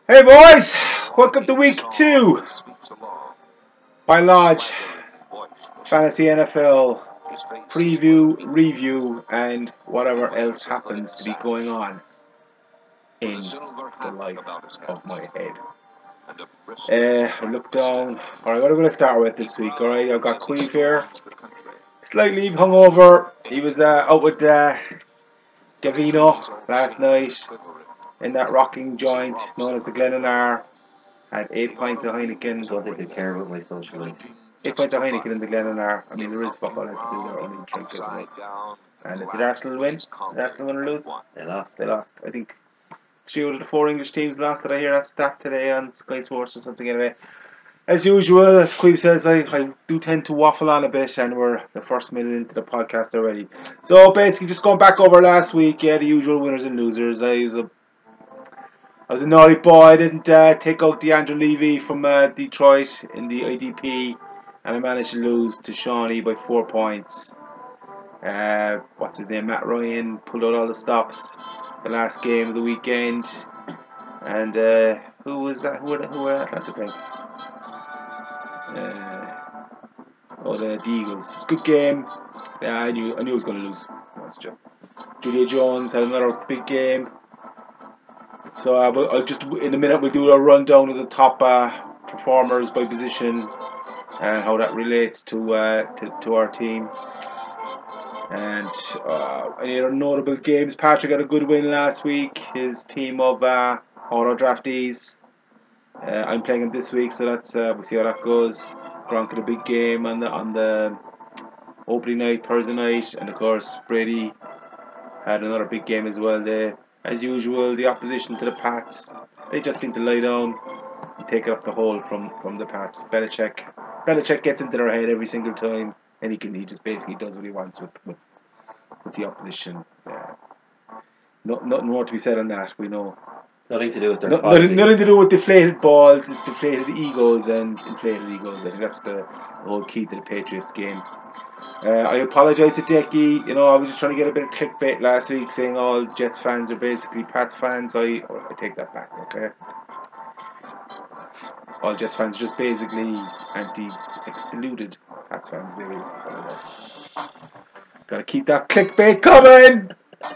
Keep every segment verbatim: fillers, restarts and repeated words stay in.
Hey boys, welcome to week two. By Lodge, Fantasy N F L preview, review, and whatever else happens to be going on in the life of my head. Uh, I look down. Alright, what am I going to start with this week? Alright, I've got Queeve here. Slightly hungover. He was uh, out with uh, Gavino last night in that rocking joint known as the Glenannar. Had eight pints of Heineken. Don't think they care about my social life. Eight pints of Heineken in the Glenannar. I mean, there is fuck all else to do there, only drink as much. And did Arsenal win? Did Arsenal win or lose? They lost. They lost. I think three out of the four English teams lost. Did I hear that stat today on Sky Sports or something? Anyway, as usual, as Queeve says, I, I do tend to waffle on a bit, and we're the first minute into the podcast already. So basically, just going back over last week, yeah, the usual winners and losers. I was a I was a naughty boy. I didn't uh, take out DeAndre Levy from uh, Detroit in the I D P, and I managed to lose to Shawnee by four points. Uh, what's his name? Matt Ryan pulled out all the stops the last game of the weekend. And uh, who was that? Who were, who were Atlanta playing? Uh, oh, the, the Eagles. It was a good game. Yeah, I knew I knew I was going to lose. That's true. Julia Jones had another big game. So uh, I'll just in a minute we'll do a rundown of the top uh, performers by position and how that relates to uh, to, to our team. And uh, any other notable games? Patrick had a good win last week. His team of uh, auto draftees. Uh, I'm playing him this week, so that's uh, we'll see how that goes. Gronk had a big game on the on the opening night, Thursday night, and of course Brady had another big game as well. They, as usual, the opposition to the Pats, they just seem to lie down and take it up the hole from, from the Pats. Belichick, Belichick gets into their head every single time, and he can he just basically does what he wants with with, with the opposition. Yeah. No, nothing more to be said on that. We know. Nothing to do with their No, nothing, nothing to do with deflated balls. It's deflated egos and inflated egos. I think that's the whole key to the Patriots game. Uh, I apologise to Decky. You know, I was just trying to get a bit of clickbait last week, saying all Jets fans are basically Pats fans. I, I take that back. Okay, all Jets fans are just basically anti-ex-deluded Pats fans, maybe. Gotta keep that clickbait coming.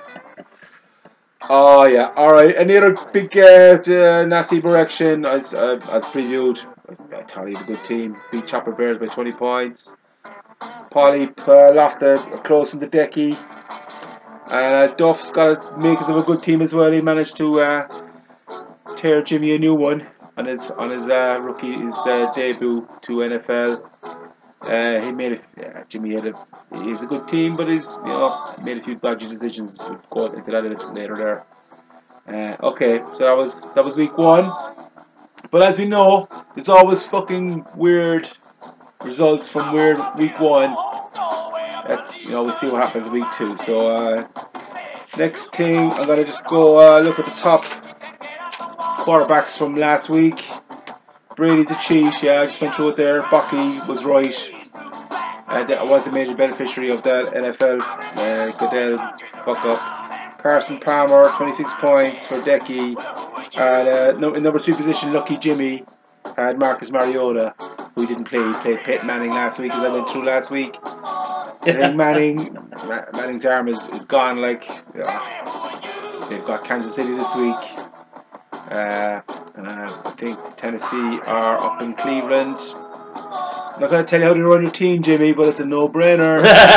Oh yeah. All right. Any other big uh, Nasiba action as uh, as previewed? I tell you, the good team beat Chopper Bears by twenty points. Polly uh, lost a, a close from the Decky. And uh, Duff's got to make us of a good team as well. He managed to uh, tear Jimmy a new one on his on his uh, rookie his uh, debut to N F L. Uh, he made a, uh, Jimmy had a he's a good team, but he's you know made a few dodgy decisions. We'll go into that a little later there. Uh, okay, so that was that was week one. But as we know, there's always fucking weird results from weird week one. That's you know we'll see what happens week two. So uh, next thing I'm gonna just go uh, look at the top quarterbacks from last week. Brady's a cheat. Yeah, I just went through it there. Bucky was right. Uh, I was the major beneficiary of that N F L. Uh, Goodell fuck up. Carson Palmer twenty-six points for Decky. And uh, no, in number two position, Lucky Jimmy had Marcus Mariota, who didn't play. He played Peyton Manning last week, as I went through last week. I think Manning, Ma- Manning's arm is, is gone. Like uh, they've got Kansas City this week. Uh, uh, I think Tennessee are up in Cleveland. I'm not going to tell you how to run your team, Jimmy, but it's a no-brainer.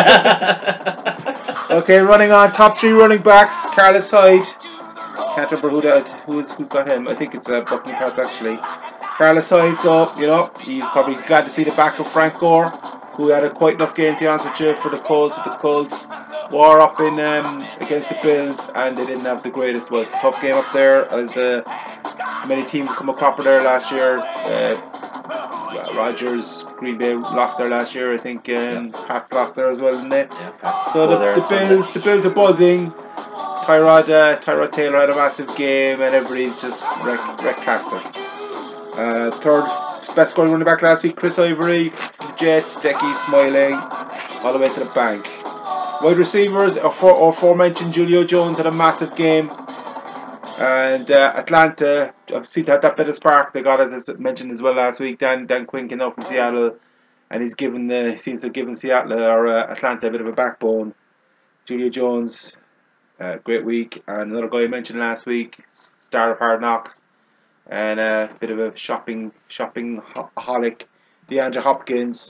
Okay, running on top three running backs. Carlos Hyde. Can't remember who that who's who's got him. I think it's uh, Bucky Pats actually. Carlos Hyde, so you know he's probably glad to see the back of Frank Gore, who had a quite enough game to be honest with you for the Colts. With the Colts war up in um, against the Bills, and they didn't have the greatest. Well, it's a tough game up there as the many teams come a cropper there last year. Uh, Rodgers, Green Bay lost there last year. I think um, yeah. Pats lost there as well, didn't they? Yeah, Pats so the, the Bills, the Bills are buzzing. Tyrod, uh, Tyrod Taylor had a massive game, and everybody's just wreck, wrecktastic. Uh, third best scoring running back last week, Chris Ivory from the Jets. Decky smiling all the way to the bank. Wide receivers, or aforementioned Julio Jones had a massive game. And uh, Atlanta, I've seen that, that bit of spark they got, as I mentioned as well last week. Dan Dan Quinn came out from Seattle, and he's given the he seems to have given Seattle or uh, Atlanta a bit of a backbone. Julio Jones, uh, great week, and another guy I mentioned last week, star of Hard Knocks, and a uh, bit of a shopping shopping holic, DeAndre Hopkins.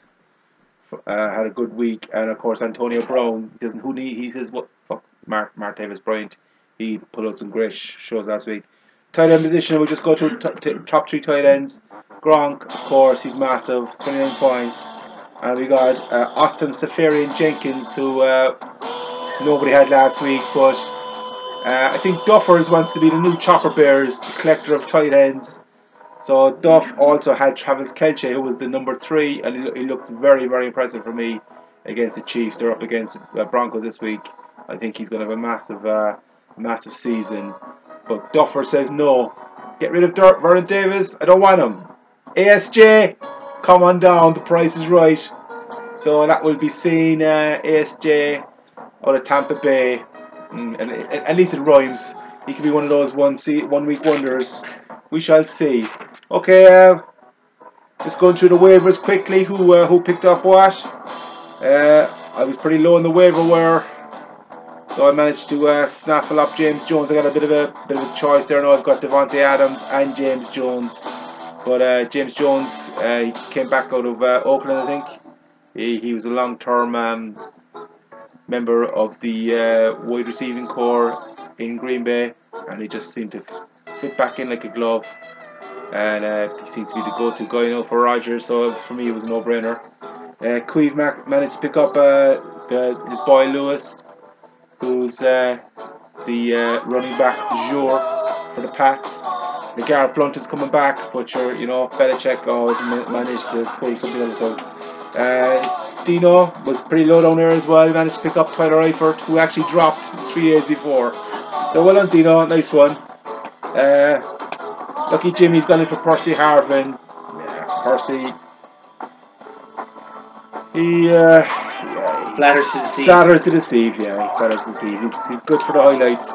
Uh, had a good week, and of course Antonio Brown. He doesn't who need he says what fuck Mark Martavis Bryant. He put out some great shows last week. Tight end position, we'll just go through t top three tight ends. Gronk, of course, he's massive, twenty-nine points, and we got uh, Austin Seferian-Jenkins, who uh, nobody had last week, but uh, I think Duffers wants to be the new Chopper Bears, the collector of tight ends. So Duff also had Travis Kelce, who was the number three, and he, he looked very, very impressive for me against the Chiefs. They're up against uh, Broncos this week. I think he's going to have a massive, uh, massive season. But Duffer says no. Get rid of Dirt, Vernon Davis. I don't want him. A S J, come on down. The price is right. So that will be seen. Uh, A S J out of Tampa Bay, mm, and at least it rhymes. He could be one of those one see one week wonders. We shall see. Okay, uh, just going through the waivers quickly. Who uh, who picked up what? Uh, I was pretty low in the waiver wire, so I managed to uh, snaffle up James Jones. I got a bit of a bit of a choice there. Now I've got Devontae Adams and James Jones, but uh, James Jones uh, he just came back out of uh, Oakland, I think. He he was a long-term um, member of the uh, wide receiving core in Green Bay, and he just seemed to fit back in like a glove. And uh, he seems to be the go-to guy now for Rodgers, so for me it was a no-brainer. Uh, Queeve managed to pick up uh, the, his boy Lewis, who's uh, the uh, running back du jour for the Pats. LeGarrette Blount is coming back, but sure, you know, Belichick always managed to pull something else out. Uh, Dino was pretty low down there as well. He managed to pick up Tyler Eifert, who actually dropped three days before. So well done, Dino, nice one. Uh, Lucky Jimmy's gone in for Percy Harvin. Yeah, Percy. He, uh, yeah, flatters to deceive. Flatters to deceive, yeah, he flatters to deceive. He's, he's good for the highlights.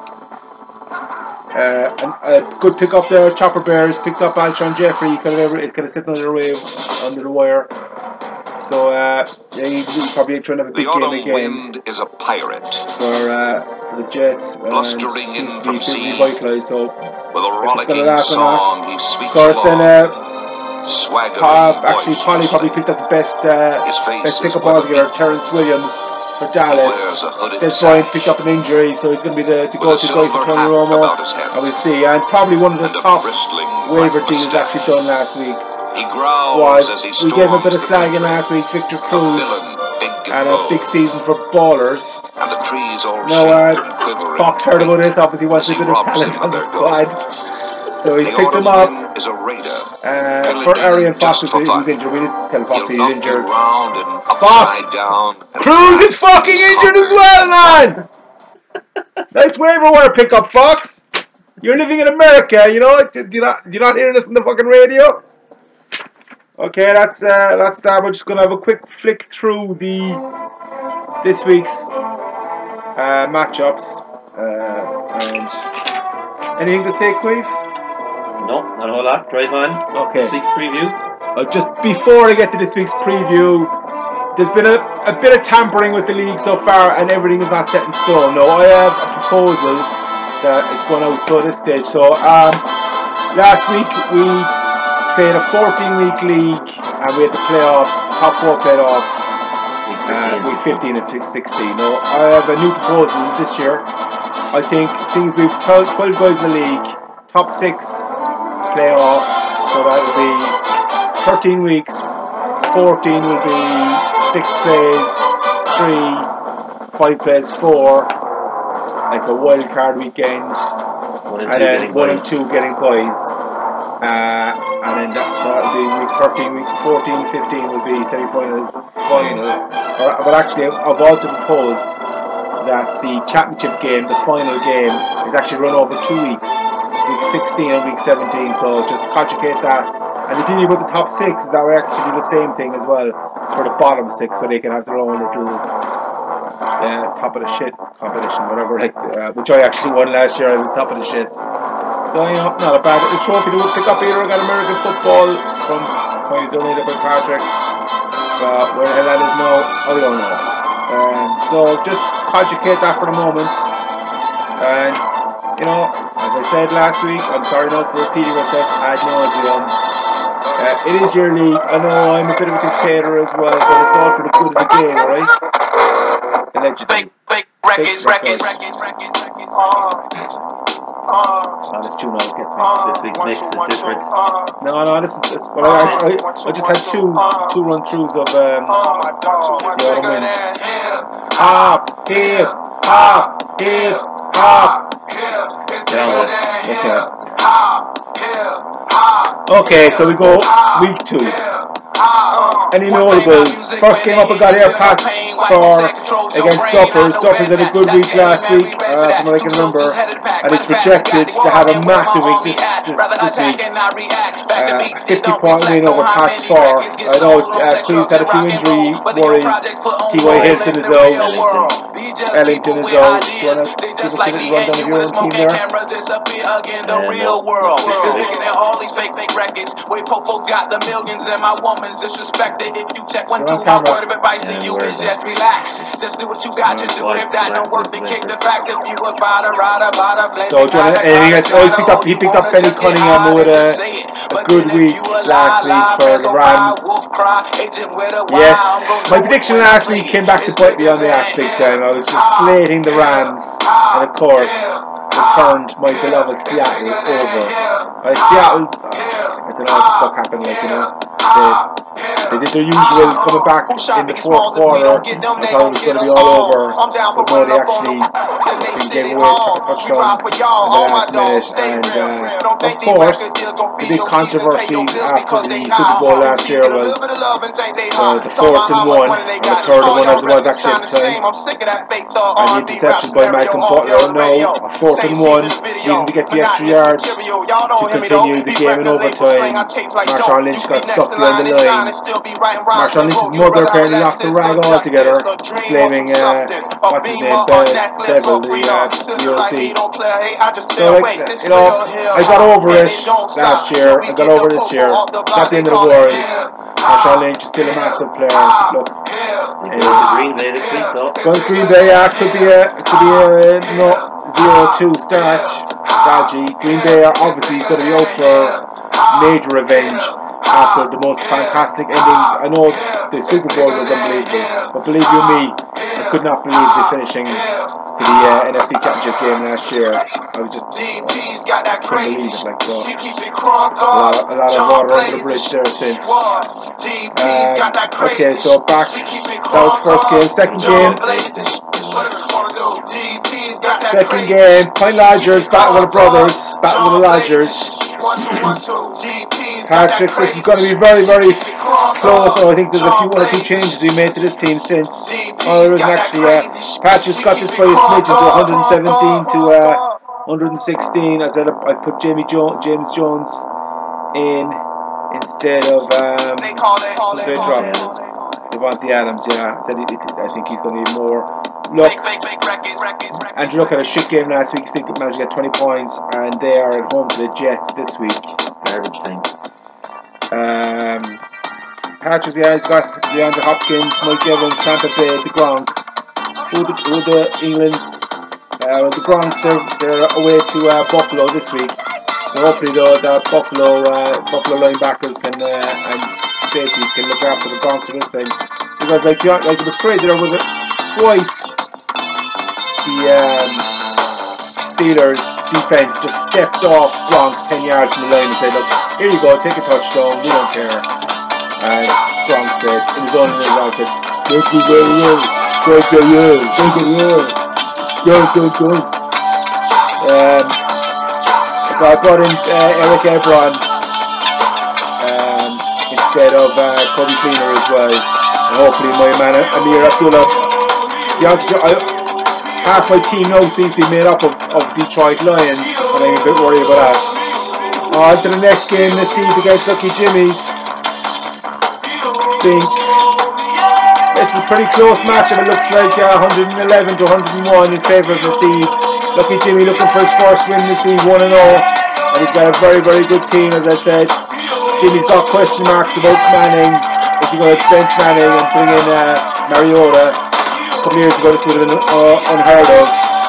Uh, and a good pick up there. Chopper Bears picked up Alshon Jeffrey. He could have, it could have sitting under the wave, under the wire. So uh, yeah, he's probably trying to have a big game again. The autumn wind is a pirate for uh, for the Jets. Blustering and in from sea. Vitalized, so with a rollicking song, he sweeps of course, along. then uh, Swagger uh, actually Polly probably picked up the best uh, best pickup all year. Terrence Williams for Dallas. Des Bryant picked up an injury, so he's going to be the, the go-to guy for Tony Romo. I will see, and probably one of the top waiver deals actually done last week. He growls was as he we gave him a bit of storms the slagging country. last week. Victor Cruz villain, big and and a bold. big season for Ballers. And the trees all Now, shake uh, and quiver Fox and heard about quake this. Obviously, wants as a he bit of robs talent them on the of their squad, gold. so he's The picked him autumn up. wind is a raider. Uh, for Pillaging Arian Fox, just who's for who's fun. injured. We didn't tell Fox He'll he's knock you injured. round and Fox! upside down. And Cruz crash is fucking his injured as coffin. well, man. Nice waiver wire pickup, Fox. You're living in America, you know. Do you not? Do you not hear this on the fucking radio? Okay, that's uh, that's that. We're just gonna have a quick flick through the this week's uh, matchups uh, and anything to say, Queeve? No, not a whole lot. Drive on. Okay. This week's preview. Uh, just before I get to this week's preview, there's been a, a bit of tampering with the league so far, and everything is not set in stone. No, I have a proposal that is going out to this stage. So um, last week we played a fourteen week league, and we had the playoffs, top four played off, uh, week fifteen and sixteen. No, I have a new proposal this year. I think since we've twelve guys in the league, top six play off, so that will be thirteen weeks. fourteen will be six plays, three, five plays, four, like a wild card weekend, One and, and two then getting one by. and two getting buys. Uh, and then that, so that'll be week thirteen, week fourteen, fifteen will be semi-final, final. Or, but actually, I've also proposed that the championship game, the final game, is actually run over two weeks, week sixteen and week seventeen. So just conjugate that. And if you think about the top six, that we actually do the same thing as well for the bottom six, so they can have their own little uh, top of the shit competition, whatever. Like uh, which I actually won last year. I was top of the shits. So, you know, not a bad a trophy to pick up either. I got American football from when donated by Patrick. But where the hell that is now, I don't know. Um, so just conjugate that for the moment. And, you know, as I said last week, I'm sorry now for repeating myself ad nauseum. Uh, it is your league. I know I'm a bit of a dictator as well, but it's all for the good of the game, alright? Allegedly. Fake, fake records, records, records, records, records. Oh, this tune always gets me. This week's mix is different. No, no, this is this. Well, I, I, I just had two two run throughs of um, the autumn wind. Hop, hip, hop, hip, hop. Yeah, okay. Okay, so we go week two. Any notables? First game up, I got Air Packs for against Duffers. Duffers had a good week last week, uh, from what I can remember, and it's projected to have a massive week this this, this week. Uh, fifty point win over Packs four. I know uh, Cleves had a few injury worries. T Y Hilton is out. Ellington is out. Do you want to give us a little rundown of your own team there? Disrespected if you check one, two, my word of advice to you is just relax. Just do what you got to do. If that don't work, then kick the fact if you was by the ride about a So, John, uh, he, has, oh, he picked up, he picked up Benny Cunningham with a, a good week last week for the Rams. Yes, my prediction last week came back to bite me on the ass big time. I was just slating the Rams, and of course, returned my beloved Seattle over. Uh, Seattle, uh, I don't know what the fuck happened, like, you know. They, they did their usual coming back in the fourth quarter. I thought it was going to be all over, but no, they actually they gave away a touchdown in the last minute. And uh, of course, the big controversy after the Super Bowl last year was uh, the fourth and one, or the third and one as it was actually at the time, and the interception by Malcolm Butler. No, a fourth and one, needing to get the extra yards to continue the game in overtime. Marshawn Lynch got stuck behind the line. Marshawn Lynch's mother apparently lost the rag altogether, blaming uh, what's his name, Be Devil, the, uh, the O C. So, like, you know, I got over it last year. I got over it this year. It's not the end of the world. Marshawn Lynch is still a massive player. Look, Going to Green Bay this week, though. going to Green Bay, yeah, could be a could be a no zero two start strategy. Green Bay are obviously going to be out for major revenge after the most fantastic ending. I know the Super Bowl was unbelievable, but believe you me, I could not believe the finishing to the uh, N F C Championship game last year. I was just uh, couldn't believe it. Like, so, a lot, a lot of water under the bridge there since. Um, okay, so back. That was first game. Second game. Second game. Point Lodgers battle with the brothers. Battle with the Lodgers. Patrick, this is going to be very, very close. Oh, I think there's a few one or two changes we made to this team since. Oh, there isn't actually. Uh, Patrick's got this by a smidge to one hundred seventeen to uh, one hundred sixteen. I said I put Jamie jo James Jones in instead of um, they dropped. Devontae Adams, yeah. I said it, it, I think he's going to be more. Look, and look at a shit game last week. He managed to get twenty points, and they are at home to the Jets this week. Garbage time. Um, Patrick, yeah, he's got DeAndre Hopkins, Mike Evans, Tampa Bay, the Gronk. Who the, who the England? Uh, the Gronk, they're they're away to uh, Buffalo this week. So hopefully, though, the Buffalo uh, Buffalo linebackers can uh, and safeties can look after the Gronks this thing, because like like it was crazy. There was a, twice the um, Steelers defense just stepped off Gronk ten yards from the line and said, "Look, here you go, take a touchdown. We don't care." And Gronk said, in his own words, said, "Thank you very much. Thank you, thank you, go, go, go." Um, so I brought in uh, Eric Ebron um, instead of uh, Kobe Cleaner as well, and hopefully my man Amir Abdullah. To be honest, I, half my team now seems to be made up of, of Detroit Lions, and I'm a bit worried about that. On to the next game, let's see against Lucky Jimmy's. Think this is a pretty close match, and it looks like uh, one hundred eleven to one hundred one in favour of Nasib. Lucky Jimmy looking for his first win this week, one and oh. and he's got a very, very good team, as I said. Jimmy's got question marks about Manning. Is he going to bench Manning and bring in uh, Mariota? A couple of years ago, this would have been uh, unheard of.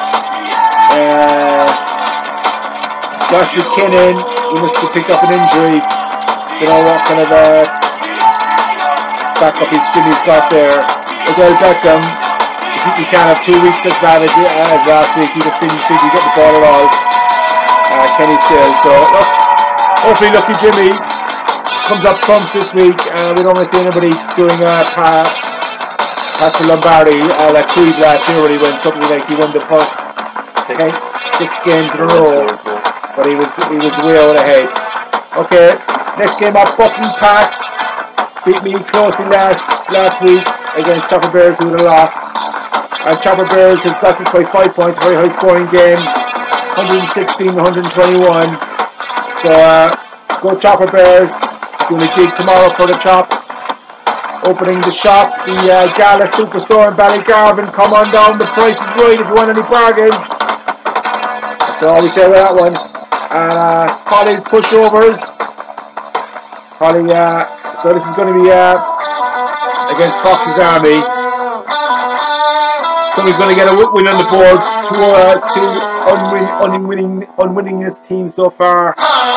Uh, Josh McKinnon, he must have picked up an injury. You know what kind of uh, backup he's Jimmy's got there. Odell Beckham, he can't have two weeks as bad as, as last week. He just didn't seem to get the ball at all. Uh, Kenny still. So look, hopefully Lucky Jimmy comes up trumps this week. Uh, we don't want to see anybody doing a uh, pass to Lombardi uh, like Cleve last year, where he went something like he won the first okay, six games in a row, but he was he was way out ahead. Okay, next game up, Bucking Pats beat me closely last last week against Chopper Bears, who would have lost. And Chopper Bears has got this by five points, very high scoring game, one sixteen to one twenty-one. So uh, go Chopper Bears. Doing a gig tomorrow for the Chops. Opening the shop, the uh, Gala Superstore in Ballygarvan. Come on down, the price is right if you want any bargains. That's all we say about that one. And uh, Polly's pushovers. Polly, uh, so this is going to be uh, against Fox's Army. Somebody's going to get a win on the board. Two, uh, two unwin unwinning, unwinningness teams so far.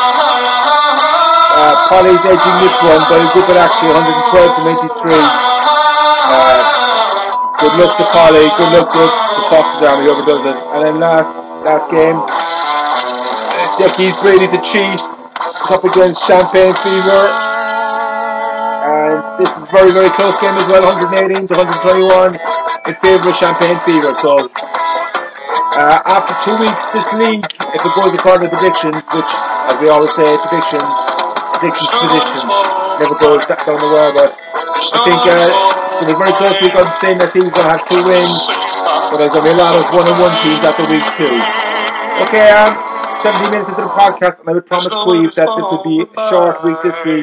Uh, Polly's edging this one by a good bit actually, one twelve to ninety-three. Uh, good luck to Polly, good luck to the Fox's Army, whoever does it. And then last last game, uh, Decky's ready to cheat. It's up against Champagne Fever. And this is a very, very close game as well, one eighteen to one twenty-one in favour of Champagne Fever. So, uh, after two weeks, this league, if it goes according to predictions, which, as we always say, predictions, predictions, predictions, never goes down the wire, but I think uh, it's going to be a very close week. I'm saying that team's going to have two wins, but there's going to be a lot of one-on-one teams after week two. Okay, um, seventeen minutes into the podcast, and I would promise Queeve that this would be a short week this week.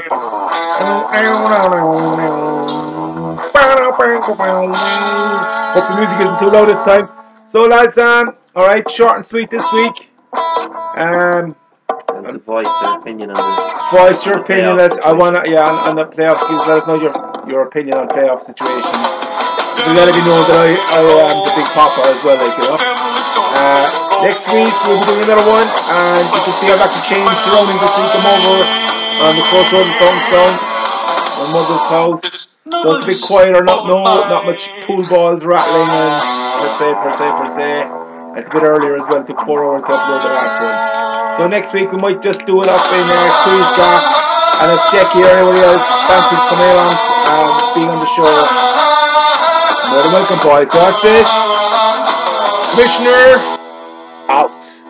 Hope the music isn't too loud this time. So lads, um, alright, short and sweet this week. Um, And voice their opinion on this. voice your opinion. Let's, I wanna, yeah, on, on the playoff games. Let us know your your opinion on playoff situation. You let me know that I, I am the big papa as well, like you know. Uh, next week we'll be doing another one, and you can see I've actually changed surroundings this week. I'm over on the crossroad in Thornstone, my mother's house. So it's a bit quieter, not no, not much pool balls rattling and per se, per se, per se. It's a bit earlier as well. It took four hours to upload the last one. So next week we might just do it up in uh, Queensgaff, and if Decky or anybody else fancies coming along and being on the show, more than welcome, boys. So that's it. Commissioner out.